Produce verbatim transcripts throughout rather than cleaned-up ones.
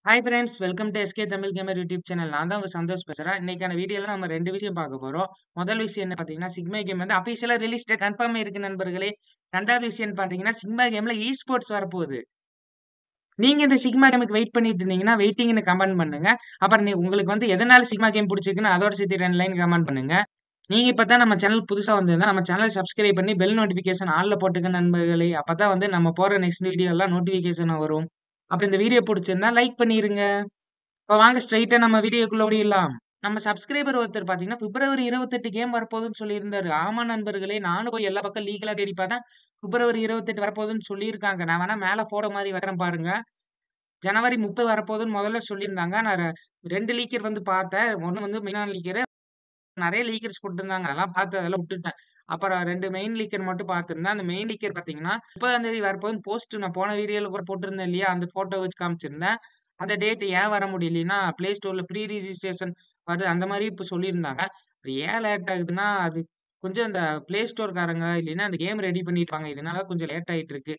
Hi friends, welcome to SK Tamil gamer YouTube channel. நான் தான் உங்க சந்தோஷ் பேசுறேன். இன்னைக்கான வீடியோல நம்ம ரெண்டு விஷயம் பார்க்க போறோம். முதல் விஷயம் என்ன பார்த்தீங்கன்னா, சிக்மா கேம் வந்து அஃபிஷியலா ரிலீஸ் டேட் கன்ஃபார்ம் இருக்கு நண்பர்களே. ரெண்டாவது விஷயம் பார்த்தீங்கன்னா, சிக்மா கேம்ல இ ஸ்போர்ட்ஸ் வரப்போகுது. நீங்க இந்த சிக்மா கேமுக்கு வெயிட் பண்ணிட்டு இருந்தீங்கன்னா, வெயிட்டிங்னு கமெண்ட் பண்ணுங்க. அப்புறம் நீ உங்களுக்கு வந்து எதனால சிக்மா கேம் பிடிச்சிருக்குன்னு அதோட சேர்த்து ரெண்டு லைன் கமெண்ட் பண்ணுங்க. நீங்க இப்பதான் நம்ம சேனல் புதுசா வந்திருந்தா நம்ம சேனல் சப்ஸ்கிரைப் பண்ணி பெல் நோட்டிபிகேஷன் ஆல்ல போட்டுக்க நண்பர்களே. அப்பதான் வந்து நம்ம போற நெக்ஸ்ட் வீடியோ எல்லாம் நோட்டிபிகேஷன் வரும். அப்புறம் இந்த வீடியோ பிடிச்சிருந்தா லைக் பண்ணிருங்க. இப்ப வாங்க ஸ்ட்ரைட்டா நம்ம வீடியோக்குள்ள ஓடிடலாம். நம்ம சப்ஸ்கிரைபர் ஒருத்தர் பாத்தீங்கன்னா, பிப்ரவரி இருபத்தி எட்டு கேம் வரப்போகுதுன்னு சொல்லியிருந்தாரு. ஆமா நண்பர்களே, நானும் போய் எல்லா பக்கம் லீகலா தேடி பார்த்தேன். பிப்ரவரி இருபத்தி எட்டு வரப்போகுதுன்னு சொல்லியிருக்காங்க. நான் வேணா மேல போட்டோ மாரி வைக்கிறேன் பாருங்க. ஜனவரி முப்பது வரப்போகுதுன்னு முதல்ல சொல்லியிருந்தாங்க. நான் ரெ ரெண்டு லீக்கர் வந்து பார்த்தேன். ஒண்ணு வந்து மெயினான லீக்கரு. நெறைய லீக்கர்ஸ் குடுத்திருந்தாங்க. அதெல்லாம் பார்த்து அதெல்லாம் விட்டுட்டேன். அப்புறம் ரெண்டு மெயின் லீக்கர் மட்டும் பார்த்திருந்தேன். அந்த மெயின் லீக்கர் பார்த்தீங்கன்னா, முப்பதாம் தேதி வரப்போகுதுன்னு போஸ்ட் நான் போன வீடியோல கூட போட்டிருந்தேன் இல்லையா? அந்த ஃபோட்டோ வச்சு காமிச்சிருந்தேன். அந்த டேட் ஏன் வர முடியலைன்னா, Play Storeல ப்ரீ ரிஜிஸ்ட்ரேஷன் வருது அந்த மாரி இப்ப சொல்லியிருந்தாங்க. அது ஏன் லேட் ஆகுதுன்னா, அது கொஞ்சம் இந்த Play Storeகாரங்க இல்லைன்னா அந்த கேம் ரெடி பண்ணியிருப்பாங்க. இதனால கொஞ்சம் லேட் ஆயிட்டு இருக்கு.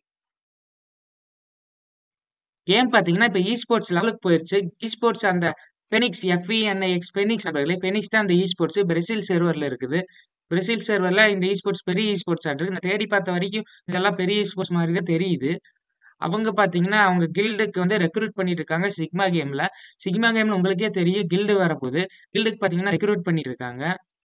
கேம் பார்த்தீங்கன்னா, இப்ப இ ஸ்போர்ட்ஸ் லெவலுக்கு போயிருச்சு. இ ஸ்போர்ட்ஸ் அந்த ஃபெனிக்ஸ் எஃப்-இ-என்-ஐ-எக்ஸ் ஃபெனிக்ஸ் நண்பர்களே. ஃபெனிக்ஸ் தான் அந்த இ ஸ்போர்ட்ஸ். பிரேசில் சர்வர்ல இருக்குது. பிரேசில் சர்வர்ல இந்த இ ஸ்போர்ட்ஸ் பெரிய இ ஸ்போர்ட்ஸ் ஆட்ருக்கு. நான் தேடி பார்த்த வரைக்கும் இதெல்லாம் பெரிய இ ஸ்போர்ட்ஸ் மாரி தான் தெரியுது. அவங்க பார்த்தீங்கன்னா, அவங்க கில்டுக்கு வந்து ரெக்ரூட் பண்ணிட்டு இருக்காங்க சிக்மா கேம்ல. சிக்மா கேம்ல உங்களுக்கே தெரியும் கில்டு வரப்போது. கில்டுக்கு பார்த்தீங்கன்னா ரெக்ரூட் பண்ணிட்டு இருக்காங்க.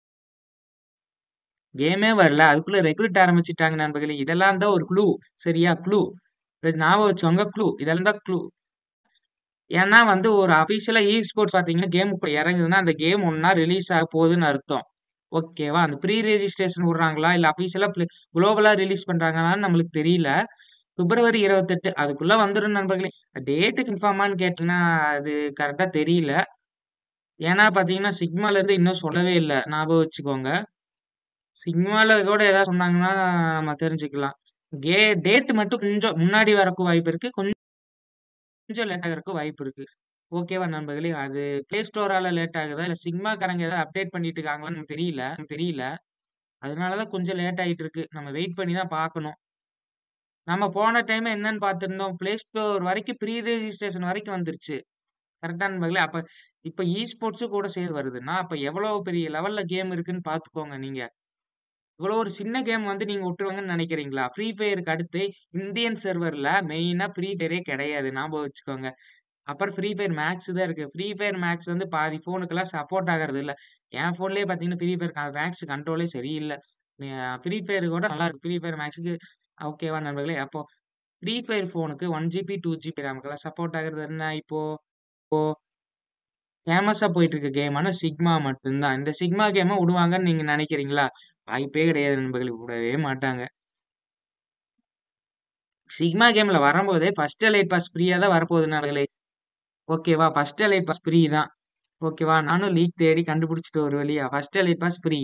கேமே வரல. அதுக்குள்ள ரெக்ரூட் ஆரம்பிச்சுட்டாங்க நண்பர்களே. இதெல்லாம் தான் ஒரு க்ளூ. சரியா? க்ளூ. இத ஞாபகம் வச்சுக்கோங்க க்ளூ. இதெல்லாம் தான் க்ளூ. ஏன்னா வந்து ஒரு அஃபிஷியலா இ ஸ்போர்ட்ஸ் பார்த்தீங்கன்னா, கேமுக்குள்ள இறங்குதுன்னா, அந்த கேம் ஒண்ணா ரிலீஸ் ஆக போகுதுன்னு அர்த்தம். ஓகேவா? அந்த ப்ரீ ரெஜிஸ்ட்ரேஷன் விடுறாங்களா? இல்ல அஃபிஷியலா ப்ளே குளோபலா ரிலீஸ் பண்றாங்களான்னு நம்மளுக்கு தெரியல. பிப்ரவரி இருபத்தி எட்டு அதுக்குள்ள வந்துரும் நண்பர்களே. டேட் கன்ஃபார்மான்னு கேட்டீங்கன்னா, அது கரெக்ட்டா தெரியல. ஏன்னா பார்த்தீங்கன்னா, சிக்மாலருந்து இன்னும் சொல்லவே இல்ல. ஞாபகம் வச்சுக்கோங்க. சிக்மால கூட ஏதாவது சொன்னாங்கன்னா, நம்ம தெரிஞ்சுக்கலாம். கே டேட் மட்டும் கொஞ்சம் முன்னாடி வரக்கு வாய்ப்பு இருக்கு. கொஞ்சம் லேட் ஆகறக்கு வாய்ப்பு இருக்கு. ஓகேவா நண்பர்களே! அது Play Storeரால லேட் ஆகுதா? இல்ல சிக்மாக்காரங்க ஏதாவது அப்டேட் பண்ணிட்டு இருக்காங்களான்னு எனக்கு தெரியல எனக்கு தெரியல. அதனால தான் கொஞ்சம் லேட் ஆயிட்டு இருக்கு. நம்ம வெயிட் பண்ணி தான் பார்க்கணும். நம்ம போன டைம் என்னன்னு பார்த்திருந்தோம், Play Store வரைக்கும் ப்ரீ ரெஜிஸ்ட்ரேஷன் வரைக்கும் வந்துருச்சு. கரெக்ட்டா நண்பர்களே! அப்ப இப்ப இ ஸ்போர்ட்ஸும் கூட சேர்ந்து வருதுன்னா, அப்ப எவ்வளோ பெரிய லெவல்ல கேம் இருக்குன்னு பார்த்துக்கோங்க நீங்க. இவ்வளோ ஒரு சின்ன கேம் வந்து நீங்க விட்டுருவாங்கன்னு நினைக்கிறீங்களா? ஃப்ரீ ஃபயருக்கு அடுத்து இந்தியன் சர்வர்ல மெயினா ஃப்ரீ ஃபயரே கிடையாது. ஞாபகம் வச்சுக்கோங்க. அப்புறம் ஃப்ரீ ஃபயர் மேக்ஸ் தான் இருக்கு. ஃப்ரீ ஃபயர் மேக்ஸ் வந்து பாதி ஃபோனுக்கெல்லாம் சப்போர்ட் ஆகுறது இல்ல. என் ஃபோன்லயே பார்த்தீங்கன்னா, ஃப்ரீ ஃபயர் க மேக்ஸ் கண்ட்ரோலே சரியில்ல. அ ஃப்ரீ ஃபயர் கூட நல்லாருக்கு. ஃப்ரீ ஃபயர் மேக்ஸ்க்கு ஓகேவா நண்பர்களே! அப்போ ஃப்ரீ ஃபயர் ஃபோனுக்கு ஒன் ஜிபி, டூ ஜிபி ரேமுக்கெல்லாம் சப்போர்ட் ஆகுறது என்ன இப்போ ஃபேமஸா போயிட்டு இருக்க கேமான சிக்மா மட்டும் தான். இந்த சிக்மா கேம விடுவாங்கன்னு நீங்க நினைக்கிறீங்களா? வாய்ப்பே கிடையாது நண்பர்களே! விடவே மாட்டாங்க. சிக்மா கேம்ல வரம்போதே ஃபர்ஸ்ட் எலைட் பாஸ் ஃப்ரீயா தான் வரப்போகுது நண்பர்களே! ஓகேவா? ஃபர்ஸ்ட் எலைட் பாஸ் ஃப்ரீ தான். ஓகேவா? நானும் லீக் தேடி கண்டுபிடிச்சுட்டு ஒரு வழியா. First elite pass free.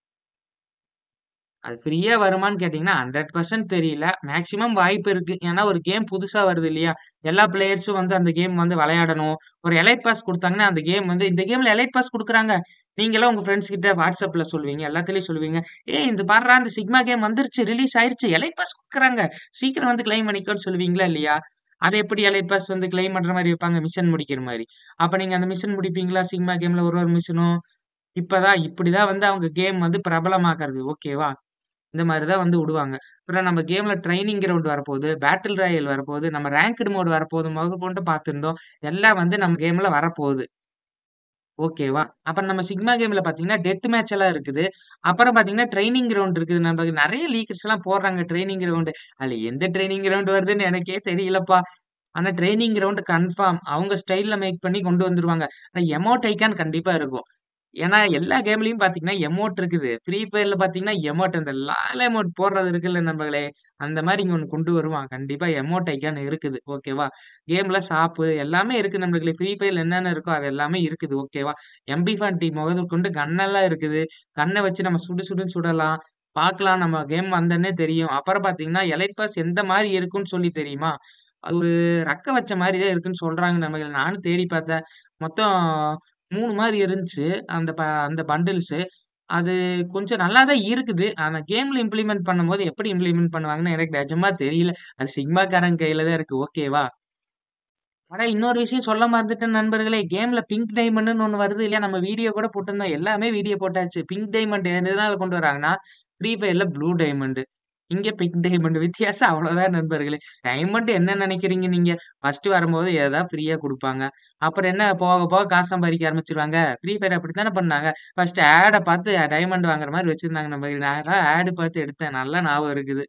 அது ஃப்ரீயா வருமான்னு கேட்டீங்கன்னா, நூறு சதவீதம் தெரியல. மேக்ஸிமம் வாய்ப்பு இருக்கு. ஏன்னா ஒரு கேம் புதுசா வருது இல்லையா? எல்லா பிளேயர்ஸும் வந்து அந்த கேம் வந்து விளையாடணும். ஒரு எலைட் பாஸ் குடுத்தாங்கன்னா, அந்த கேம் வந்து இந்த கேம்ல எலைட் பாஸ் குடுக்குறாங்க. நீங்கலாம் உங்க ஃபிரெண்ட்ஸ் கிட்ட WhatsAppல சொல்லுவீங்க. எல்லாத்துலயும் சொல்லுவீங்க. "ஏய் இந்த பார்றா இந்த சிக்மா கேம் வந்துருச்சு. ரிலீஸ் ஆயிருச்சு. எலைட் பாஸ் குடுக்குறாங்க. சீக்கிரம் வந்து கிளைம் பண்ணிக்கோன்னு" சொல்லுவீங்களா இல்லையா? அத எப்படி எலைட் பாஸ் வந்து கிளைம் பண்ற மாரி வைப்பாங்க? மிஷன் முடிக்கிற மாரி. அப்ப நீங்க அந்த மிஷன் முடிப்பீங்களா? சிக்மா கேம்ல ஒரு ஒரு மிஷனும். இப்பதான் இப்படிதான் வந்து அவங்க கேம் வந்து பிரபலமாக்குறது. ஓகேவா? இந்த மாரி தான் வந்து உடுவாங்க. அப்புறம் நம்ம கேம்ல ட்ரெய்னிங் கிரவுண்ட் வரப்போது, பேட்டில் ராயல் வரப்போது, நம்ம ரேங்க்டு மோட் வரப்போது முதற்கொண்டு பார்த்திருந்தோம். எல்லாம் வந்து நம்ம கேம்ல வரப்போகுது. ஓகேவா? அப்புறம் நம்ம சிக்மா கேம்ல பார்த்தீங்கன்னா, டெத் மேட்ச் எல்லாம் இருக்குது. அப்புறம் பார்த்தீங்கன்னா, ட்ரெய்னிங் கிரவுண்ட் இருக்குது. நம்ம நெறைய லீக்கர்ஸ்லாம் போடுறாங்க ட்ரெய்னிங் கிரவுண்ட். அதுல எந்த ட்ரெய்னிங் கிரவுண்ட் வருதுன்னு எனக்கே தெரியலப்பா. ஆனா ட்ரெய்னிங் கிரவுண்ட் கன்ஃபார்ம். அவங்க ஸ்டைல்ல மேக் பண்ணி கொண்டு வந்துருவாங்க. ஆனா எமோட் ஐகான் கண்டிப்பா இருக்கும். ஏன்னா, எல்லா கேம்லயும் பார்த்தீங்கன்னா, எமோட் இருக்குது. ஃப்ரீ ஃபயர்ல பார்த்தீங்கன்னா, எமோட் அந்த லால் எமோட் போடுறது இருக்குல்ல நண்பர்களே, அந்த மாரி இங்க ஒண்ணு கொண்டு வருவான். கண்டிப்பா எமோட் ஐகான் இருக்குது. ஓகேவா? கேம்ல ஷாப்பு எல்லாமே இருக்கு நண்பர்களே. ஃப்ரீ ஃபயர்ல என்னென்ன இருக்கோ அது எல்லாமே இருக்குது. ஓகேவா? எம்பி நாற்பது முதற்கொண்டு கன்னெல்லாம் இருக்குது. கண்ண வச்சு நம்ம சுடு சுடுன்னு சுடலாம். பார்க்கலாம் நம்ம கேம் வந்தோனே தெரியும். அப்புறம் பார்த்தீங்கன்னா, எலைட் பாஸ் எந்த மாரி இருக்குன்னு சொல்லி தெரியுமா? அது ஒரு ரெக்க வச்ச மாரி தான் இருக்குன்னு சொல்றாங்க நண்பர்களே. நானும் தேடி பார்த்தேன். மொத்தம் மூணு மாரி இருந்துச்சு. அந்த ப அந்த பண்டில்ஸு. அது கொஞ்சம் நல்லா தான் இருக்குது. ஆனா கேம்ல இம்ப்ளிமெண்ட் பண்ணும்போது எப்படி இம்ப்ளிமெண்ட் பண்ணுவாங்கன்னு எனக்கு நிஜமா தெரியல. அது சிக்மாக்காரங்க கையில தான் இருக்கு. ஓகேவா? அட இன்னொரு விஷயம் சொல்ல மறந்துட்டேன் நண்பர்களே. கேம்ல பிங்க் டைமண்ட்ன்னு ஒண்ணு வருது இல்லையா? நம்ம வீடியோ கூட போட்டிருந்தோம். எல்லாமே வீடியோ போட்டாச்சு. பிங்க் டைமண்ட் எதனால கொண்டு வராங்கன்னா, ஃப்ரீ ஃபயர்ல ப்ளூ டைமண்ட். இங்க பிங்க் டைமண்ட் வித்தியாசம் அவ்வளோதான் நண்பர்களே. டைமண்ட் என்ன நெனைக்கிறீங்க நீங்க? ஃபர்ஸ்ட் வரும்போது ஏதா ஃப்ரீயா குடுப்பாங்க. அப்புறம் என்ன போக போக காசு சம்பாதிக்க ஆரம்பிச்சுருவாங்க. ஃப்ரீ ஃபயர் அப்படித்தானே பண்ணாங்க. ஃபர்ஸ்ட் ஆட பார்த்து டைமண்ட் வாங்குற மாரி வச்சிருந்தாங்க நண்பர்களே. நான் தான் ஆட் பார்த்து எடுத்தேன். நல்லா ஞாபகம் இருக்குது.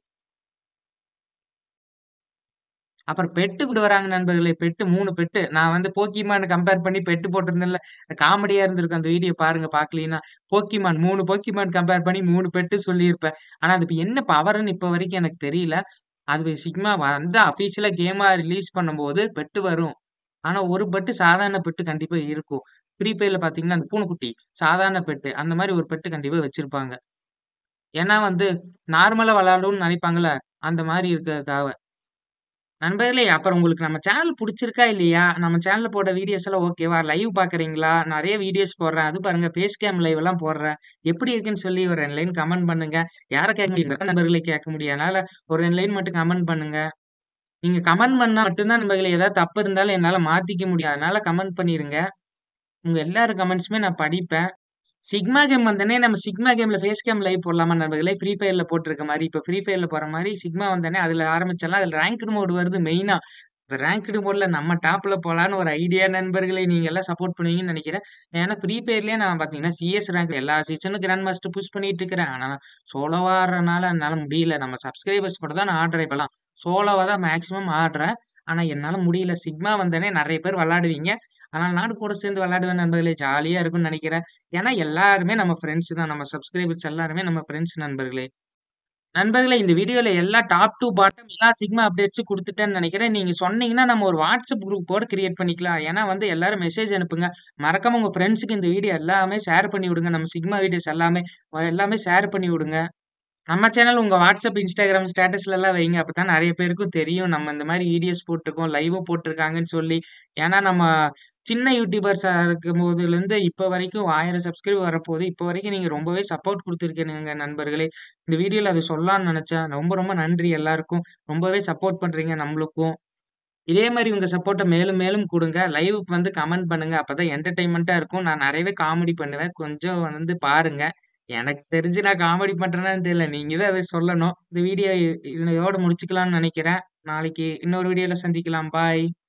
அப்புறம் பெட்டு கொண்டு வராங்க நண்பர்களே. பெட்டு மூணு பெட்டு. நான் வந்து போக்கிமான் கம்பேர் பண்ணி பெட்டு போட்டிருந்தேன்ல. காமெடியா இருந்திருக்கும். அந்த வீடியோ பாருங்க பார்க்கலீன்னா. போக்கிமான் மூணு போக்கிமான் கம்பேர் பண்ணி மூணு பெட்டு சொல்லியிருப்பேன். ஆனா அது இப்ப என்ன பவர்ன்னு இப்ப வரைக்கும் எனக்கு தெரியல. அது சிக்மா வந்து அஃபிஷியலா கேமா ரிலீஸ் பண்ணும்போது பெட்டு வரும். ஆனா ஒரு பெட்டு சாதாரண பெட்டு கண்டிப்பா இருக்கும். ஃப்ரீ ஃபயர்ல பார்த்தீங்கன்னா, அந்த பூனைக்குட்டி சாதாரண பெட்டு. அந்த மாரி ஒரு பெட்டு கண்டிப்பா வச்சிருப்பாங்க. ஏன்னா வந்து நார்மலா விளையாடணும்னு நினைப்பாங்கல்ல. அந்த மாரி இருக்கிறதுக்காக. நண்பர்களே, அப்புறம் உங்களுக்கு நம்ம சேனல் புடிச்சிருக்கா இல்லையா? நம்ம சேனல்ல போட்ட வீடியோஸ் எல்லாம் ஓகேவா? லைவ் பார்க்குறீங்களா? நெறைய வீடியோஸ் போடுறேன். அதுவும் பாருங்க ஃபேஸ் கேம் லைவ் எல்லாம் போடுறேன். எப்படி இருக்குன்னு சொல்லி ஒரு ரெண்டு லைன் கமெண்ட் பண்ணுங்க. யார கேட்க முடியும்? நிறைய நண்பர்களே கேட்க முடியும். அதனால ஒரு ரெண்டு லைன் மட்டும் கமெண்ட் பண்ணுங்க. நீங்க கமெண்ட் பண்ணா மட்டும் தான் நண்பர்களே ஏதாவது தப்பு இருந்தாலும் என்னால மாத்திக்க முடியும். அதனால கமெண்ட் பண்ணிருங்க. உங்க எல்லார் கமெண்ட்ஸுமே நான் படிப்பேன். சிக்மா கேம் வந்தோனே நம்ம சிக்மா கேம்ல ஃபேஸ் கேம் லைவ் போடலாமா நண்பர்களே? ஃப்ரீ ஃபயர்ல போட்டிருக்க மாரி. இப்ப ஃப்ரீ ஃபயர்ல போற மாரி சிக்மா வந்தோனே அதுல ஆரம்பிச்சிடலாம். அதுல ரேங்க்டு மோட் வருது மெயினா. இந்த ரேங்க்டு மோட்ல நம்ம டாப்ல போலான்னு ஒரு ஐடியா நண்பர்களே. நீங்க எல்லாம் சப்போர்ட் பண்ணுவீங்கன்னு நெனைக்கிறேன். ஏன்னா ஃப்ரீ ஃபயர்லயே நான் பார்த்தீங்கன்னா, சிஎஸ் ரேங்க் எல்லா சீசனும் கிராண்ட் மாஸ்டர் புஷ் பண்ணிட்டு இருக்கிறேன். ஆனா சோலோவா ஆடுறனால என்னால முடியல. நம்ம சப்ஸ்கிரைபர்ஸ் கூட தான் நான் ஆடுறேன் இப்பலாம். சோலோவா தான் மேக்ஸிமம் ஆடுறேன். ஆனா என்னால முடியல. சிக்மா வந்தோனே நெறைய பேர் விளையாடுவீங்க. அதனால நானும் கூட சேர்ந்து விளையாடுவேன் நண்பர்களே. ஜாலியா இருக்கும்னு நெனைக்கிறேன். ஏன்னா எல்லாருமே நம்ம ஃப்ரெண்ட்ஸ் தான். நம்ம சப்ஸ்கிரைபர்ஸ் எல்லாருமே நம்ம ஃப்ரெண்ட்ஸ் நண்பர்களே. நண்பர்களே இந்த வீடியோல எல்லா டாப் டூ பாட்டம் எல்லா சிக்மா அப்டேட்ஸும் குடுத்துட்டேன்னு நெனைக்கிறேன். நீங்க சொன்னீங்கன்னா, நம்ம ஒரு வாட்ஸ்அப் குரூப் கூட கிரியேட் பண்ணிக்கலாம். ஏன்னா வந்து எல்லாரும் மெசேஜ் அனுப்புங்க. மறக்காம உங்க ஃப்ரெண்ட்ஸுக்கு இந்த வீடியோ எல்லாமே ஷேர் பண்ணி விடுங்க. நம்ம சிக்மா வீடியோஸ் எல்லாமே அ எல்லாமே ஷேர் பண்ணி விடுங்க. நம்ம சேனல் உங்க வாட்ஸ்அப், Instagram ஸ்டேட்டஸ்லலாம் வைங்க. அப்பதான் நெறைய பேருக்கும் தெரியும். நம்ம இந்த மாரி வீடியோஸ் போட்டுருக்கோம். லைவும் போட்டுருக்காங்கன்னு சொல்லி. ஏன்னா நம்ம சின்ன யூடியூபர்ஸா இருக்கும்போதுலருந்து இப்ப வரைக்கும் ஆயிரம் சப்ஸ்கிரைபர் வரப்போது. இப்ப வரைக்கும் நீங்க ரொம்பவே சப்போர்ட் குடுத்துருக்கீங்க நண்பர்களே. இந்த வீடியோல அத சொல்லலாம்னு நெனச்சேன். ரொம்ப ரொம்ப நன்றி எல்லாருக்கும். ரொம்பவே சப்போர்ட் பண்றீங்க நம்மளுக்கும். இதே மாரி உங்க சப்போர்ட்ட மேலும் மேலும் குடுங்க. லைவுக்கு வந்து கமெண்ட் பண்ணுங்க. அப்பதான் என்டர்டெயின்மென்ட்டா இருக்கும். நான் நெறையவே காமெடி பண்ணுவேன். கொஞ்சம் வந்து பாருங்க. எனக்கு தெரிஞ்சு நான் காமெடி பண்றேனான்னு தெரியல. நீங்க தான் அத சொல்லணும். இந்த வீடியோ இ இதோட முடிச்சுக்கலாம்னு நெனைக்கிறேன். நாளைக்கு இன்னொரு வீடியோல சந்திக்கலாம். பாய்.